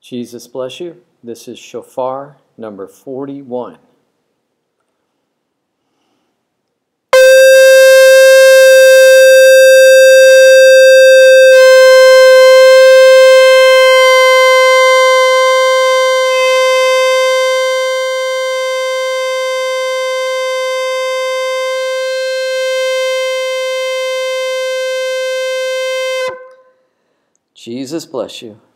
Jesus bless you. This is Shofar number 41. Jesus bless you.